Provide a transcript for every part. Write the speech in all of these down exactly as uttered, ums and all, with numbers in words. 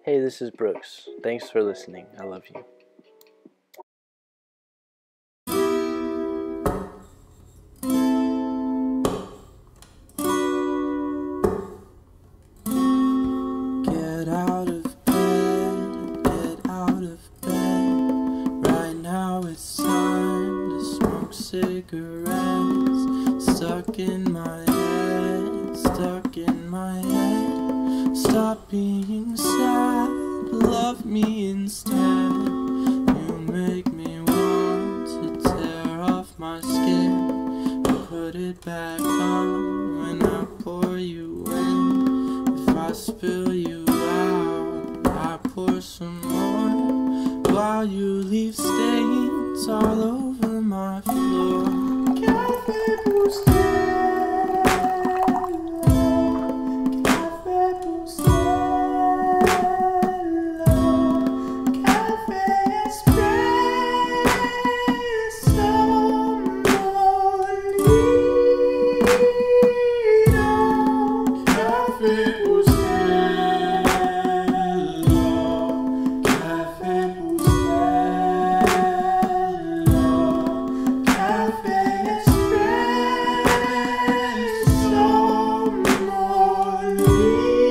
Hey, this is Brooks. Thanks for listening. I love you. Get out of bed, get out of bed. Right now it's time to smoke cigarettes. Stuck in my head, stuck in my head. Stop being sad, love me instead. You make me want to tear off my skin and put it back on when I pour you in. If I spill you out, I pour some more, while you leave stains all over my floor. Café Bustelo, Café Bustelo, Café Espresso Molido, Café Bustelo, Café Bustelo, Café Espresso Molido.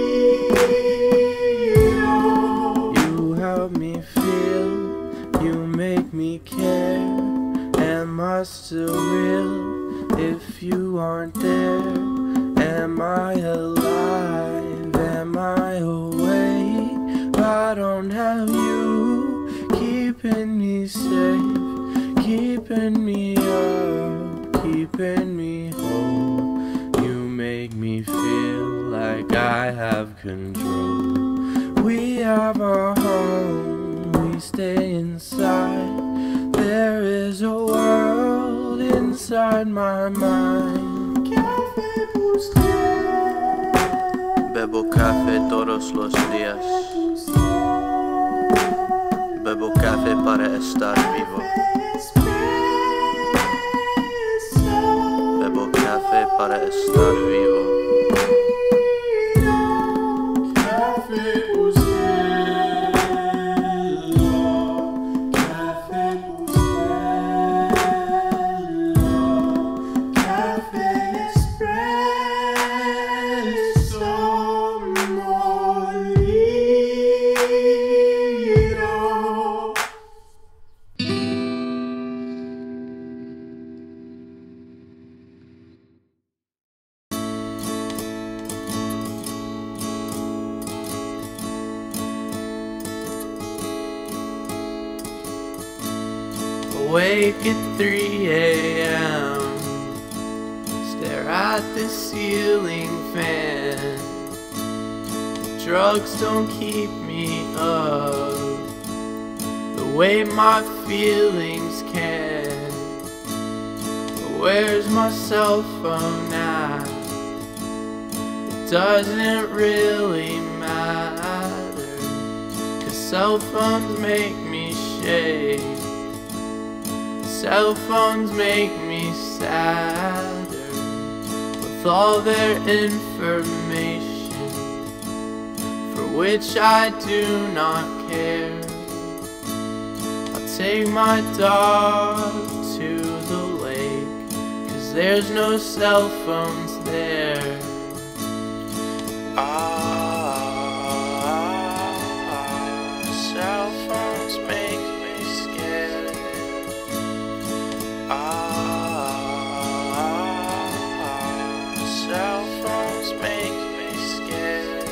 You help me feel, you make me care. Am I still real if you aren't there? Am I alive? Am I awake? I don't have you keeping me safe, keeping me up, keeping me whole. You make me feel like I have control. We have our home, we stay inside. There is a world inside my mind. Café Bustelo, Bebo café todos los días. Bebo café para estar vivo. Bebo café para estar vivo. Café Bustelo, Café Bustelo, Café Espresso Molido. Awake at three a m Stare at the ceiling fan. Drugs don't keep me up the way my feelings can. But where's my cell phone now? It doesn't really matter, 'cause cell phones make me shake. Cell phones make me sadder with all their information, for which I do not care. I'll take my dog to the lake, 'cause there's no cell phones there. Ah, cell phones make me scared. Ah, cell phones make me scared.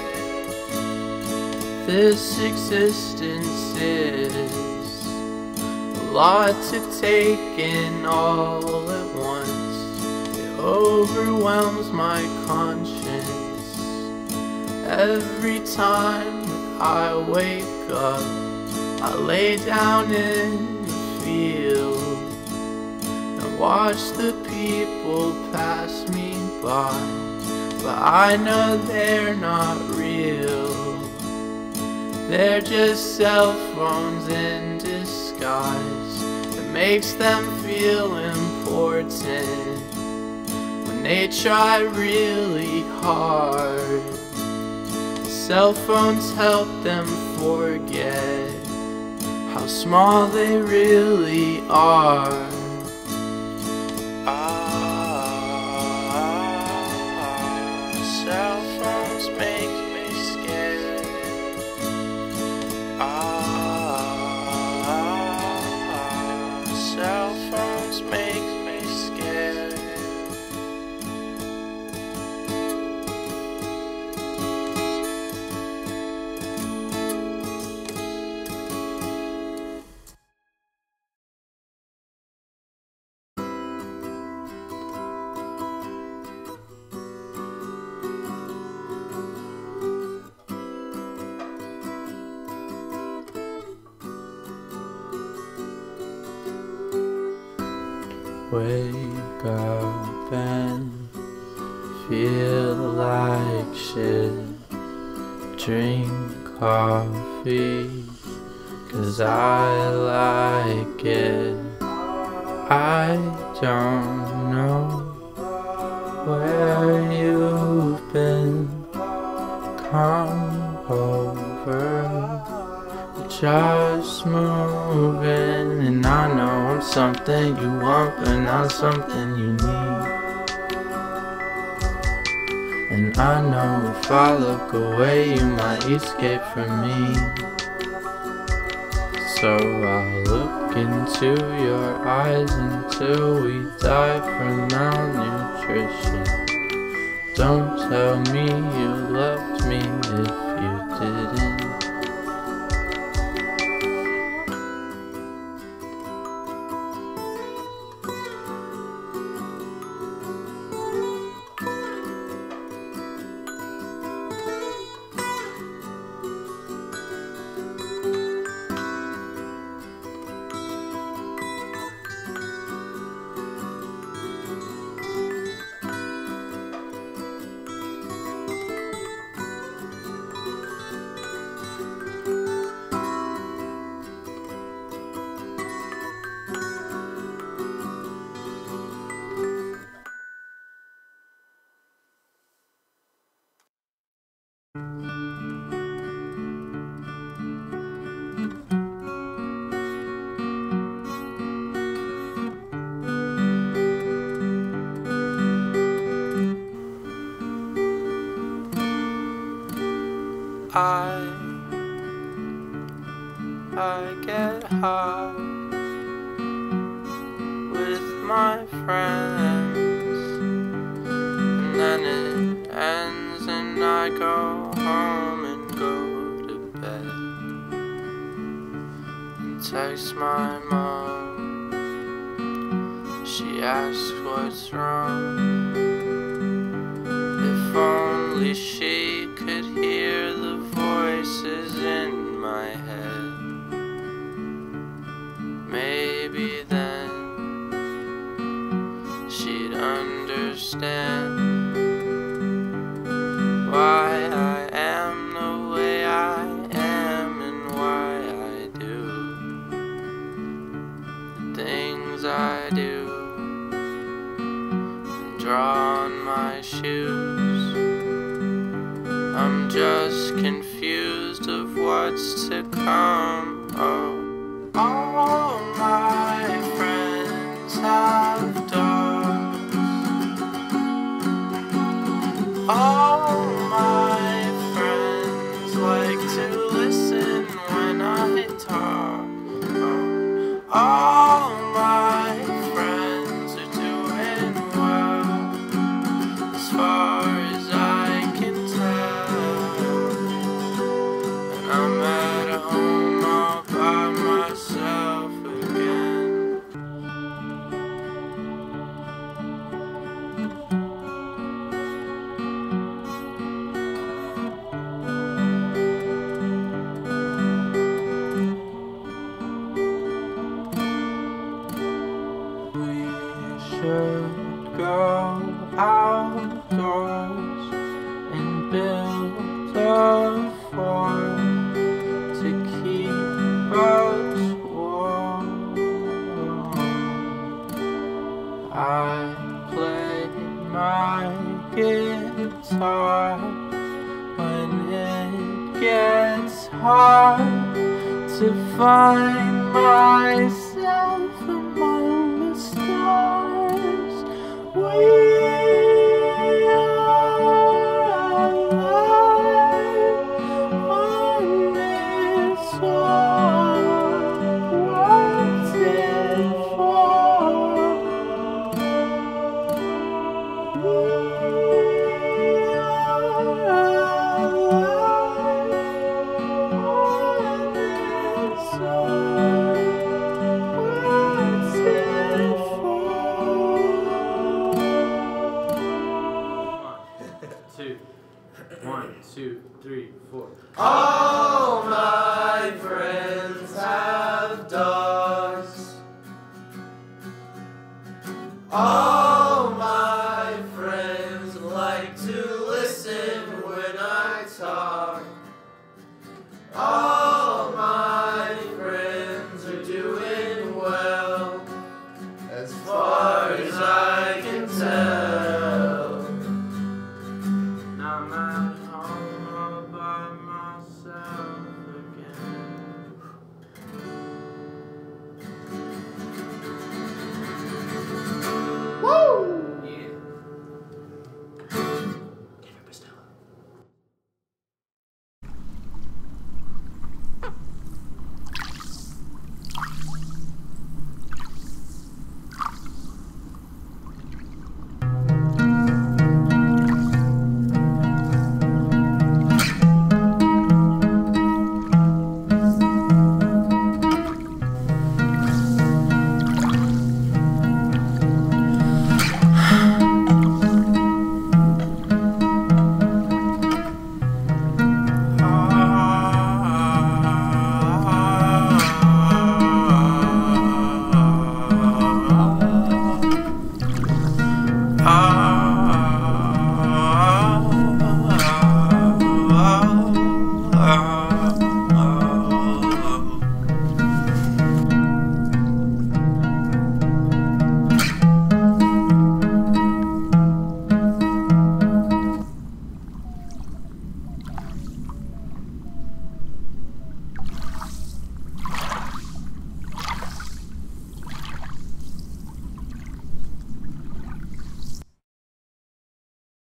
This existence is a lot to take in all at once. It overwhelms my conscience every time I wake up. I lay down in the field and watch the people pass me by, but I know they're not real. They're just cell phones in disguise that makes them feel important when they try really hard. Cell phones help them forget how small they really are. Ah, cell phones make me scared. Ah, cell phones make me scared. Wake up and feel like shit. Drink coffee, 'cause I like it. I don't know where you've been. Come over, just moving. And I know I'm something you want, but not something you need. And I know if I look away, you might escape from me. So I'll look into your eyes until we die from malnutrition. Don't tell me you loved me if you didn't. I, I get high with my friends, and then it ends and I go home and go to bed and text my mom. She asks what's wrong. If only she could hear the voices in my head, maybe then she'd understand why I am the way I am and why I do the things I do and draw on my shoes. I'm just confused of what's to come. Oh, all my friends have dogs. All my friends like to listen when I talk. Oh, all my friends are doing well as far as I can tell. I'm at home all by myself again. hard to find myself among the stars. We